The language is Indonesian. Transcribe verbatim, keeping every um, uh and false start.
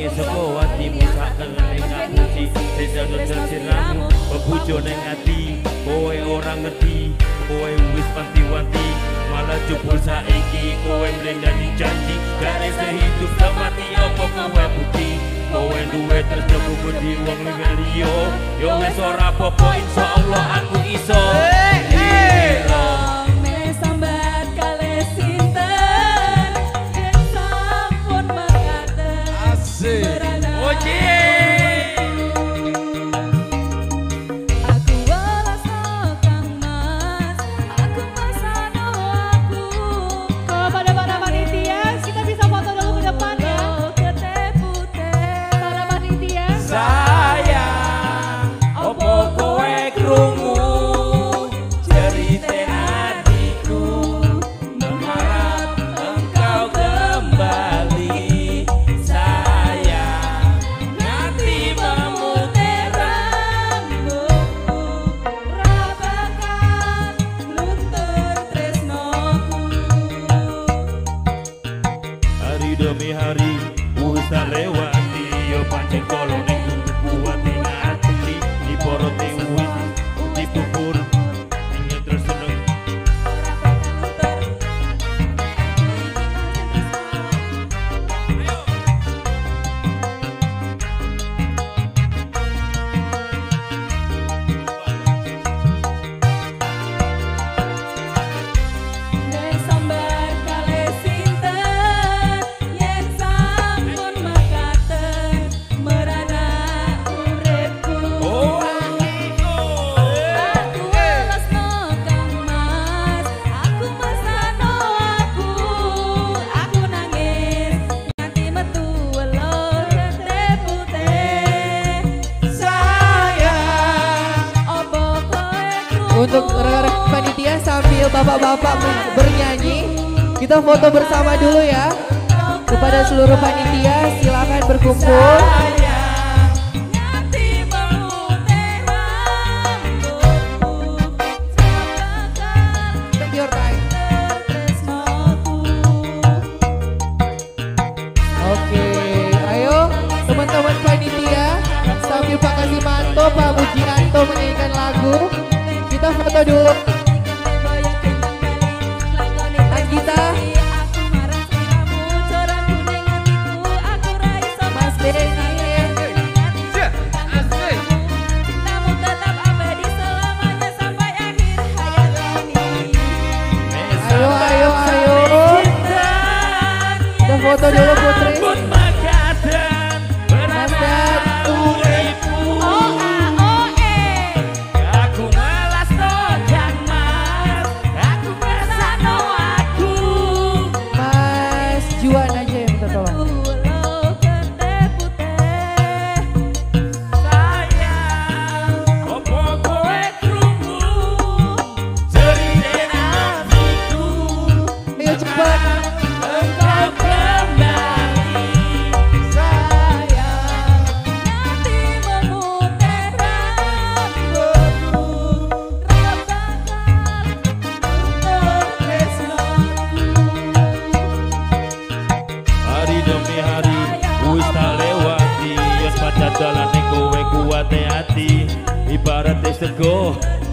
nangis saka atimu sak kening ngapusi sedang siramu bebujo ning ati kowe ora ngerti kowe wis panti-wanti malah jupul saiki kowe mlendani janji garis hidup mati opo kowe bukti kowe duwe tresno budi wong liya yo wis ora apa-apa insyaallah aku iso demi hari usah lewati yo pancen kolo ning kuat ning ati di porote wis di pupur ingin terus seneng untuk rekan-rekan panitia sambil bapak-bapak bernyanyi, kita foto bersama dulu ya. Kepada seluruh panitia silakan berkumpul. Take your time. Oke, ayo teman-teman panitia sambil Pak Kasimanto, Pak Mujianto menyanyikan lagu. Kita foto dulu. Anggita, Mas Denny. Ayo, ayo, ayo. Kita foto dulu Putri. Mas Datu. Juan aja yang minta tolong. Ayo cepat. demi hari wis tak lewati yen pancen dalane kowe kuwate ati ibarat sego